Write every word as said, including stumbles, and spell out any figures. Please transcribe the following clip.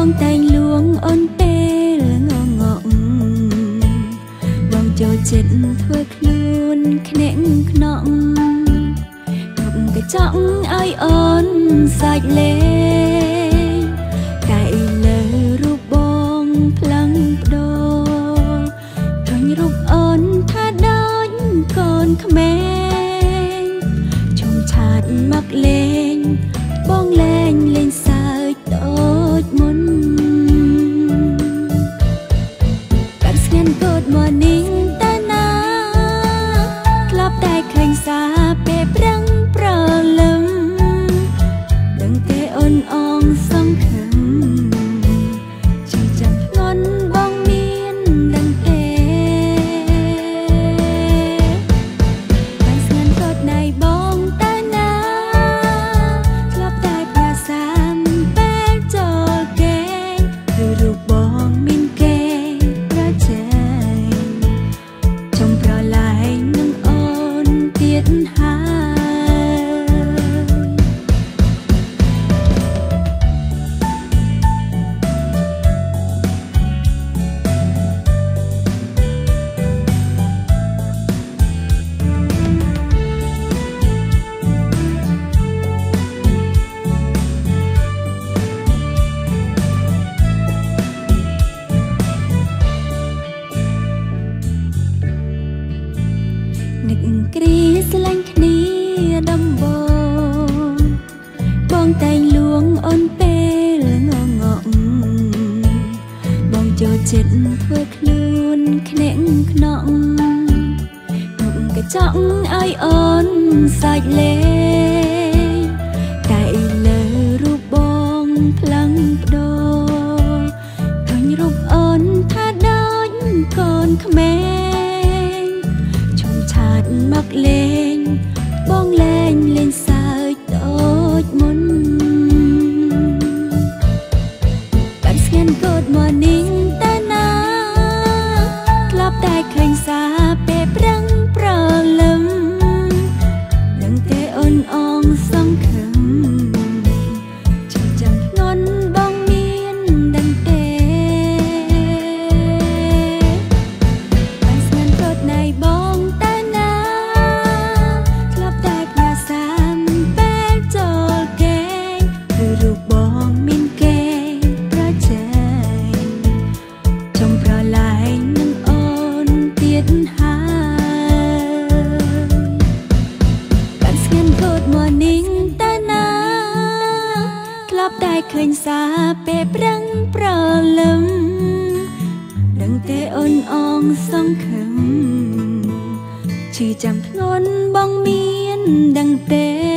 បងតែងលួងអូនពេលងងក់បងចូលចិត្តធ្វើខ្លួនខ្នាក់ខ្នក់គ្រប់កញ្ចក់ឲ្យអូនសាច់លេងតែលើរូបបងផ្លាំងបដោឃើញរូបអូនថាដូចកូនក្មេងជុំឆាតមកលេងបងលេងលេងសើចដូចមុនបានស្ងាត់ Good morning តាណាធ្លាប់តែឃើញសារពេលព្រឹងប្រលឹមដឹងទេអូនអងសង្ឃឹមជឿចាំធ្ងន់បងមានដឹងទេបានស្ងាត់ Good ណៃបងតាណាធ្លាប់តែប្រាសាមពេលចូលគេឬរូបបងមានគេប្រជែងចង់ប្រឡាយនឹងអូនទៀតហើយនឹកគ្រាស្រឡាញ់គ្នាដំបងបងតែងលួងអូនពេលងងក់បងចូលចិត្តធ្វើខ្លួនខ្នាក់ខ្នក់គ្រប់កញ្ចក់ឲ្យអូនសាច់លេងតែលើរូបបងផ្លាំងបដោឃើញរូបអូនថាដូចកូនក្មេងឆាតមកលេងបងលេងលេងសើចដូចមុនបានស្ងាត់ Good morning តាណាធ្លាប់តែឃើញសារពេលព្រឹងប្រលឹមដឹងទេអូនអងសង្ឃឹមជឿចាំធ្ងន់បងមានដឹងទេបានស្ងាត់ Good ណៃបងតាណាធ្លាប់តែប្រាសាមពេលចូលគេឬរូបបងមានគេប្រជែងចង់ប្រឡាយនឹងអូនទៀតហើយបានស្ងាត់ Good morning តាណាធ្លាប់តែឃើញសារពេលព្រឹងប្រលឹមដឹងទេអូនអងសង្ឃឹមឈឺចាំធ្ងន់បងមានដឹងទេ